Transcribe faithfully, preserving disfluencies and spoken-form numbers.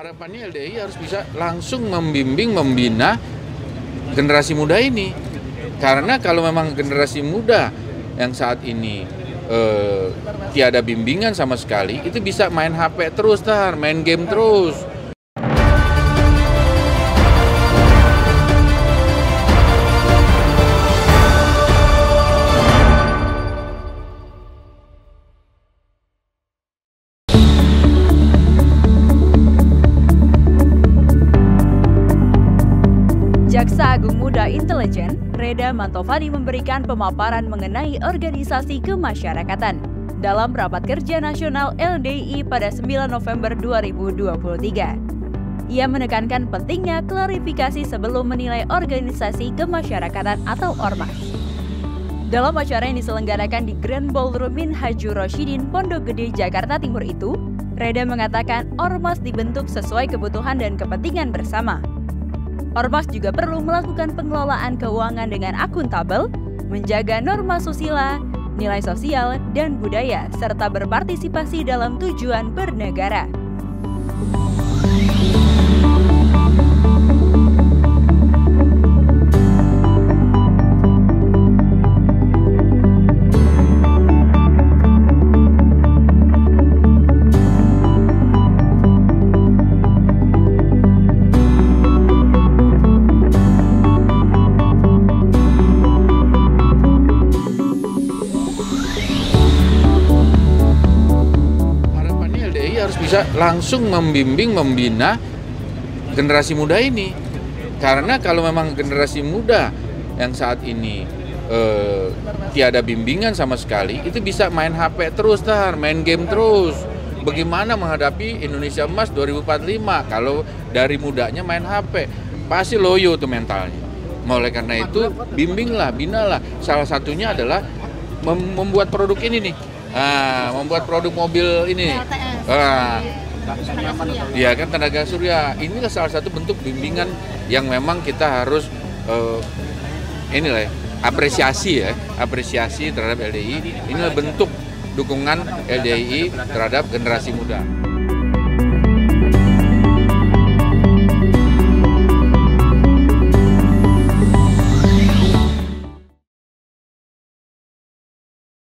Harapannya L D I harus bisa langsung membimbing, membina generasi muda ini. Karena kalau memang generasi muda yang saat ini eh, tiada bimbingan sama sekali, itu bisa main H P terus, tar, main game terus. Jaksa Agung Muda Intelijen, Reda Mantovani memberikan pemaparan mengenai organisasi kemasyarakatan dalam Rapat Kerja Nasional L D I pada sembilan November dua ribu dua puluh tiga. Ia menekankan pentingnya klarifikasi sebelum menilai organisasi kemasyarakatan atau ormas. Dalam acara yang diselenggarakan di Grand Ballroom Minhajur Rosyidin, Pondok Gede, Jakarta Timur itu, Reda mengatakan ormas dibentuk sesuai kebutuhan dan kepentingan bersama. Ormas juga perlu melakukan pengelolaan keuangan dengan akuntabel, menjaga norma susila, nilai sosial, dan budaya, serta berpartisipasi dalam tujuan bernegara. Harus bisa langsung membimbing, membina generasi muda ini. Karena kalau memang generasi muda yang saat ini eh, tiada bimbingan sama sekali, itu bisa main H P terus, tar, main game terus. Bagaimana menghadapi Indonesia Emas dua ribu empat puluh lima kalau dari mudanya main H P? Pasti loyo tuh mentalnya. Oleh karena itu, bimbinglah, binalah. Salah satunya adalah mem membuat produk ini nih. Nah, membuat produk mobil ini. Ah, ya kan, tenaga surya. Inilah salah satu bentuk bimbingan yang memang kita harus uh, inilah ya, apresiasi ya, apresiasi terhadap L D I. Inilah bentuk dukungan L D I terhadap generasi muda.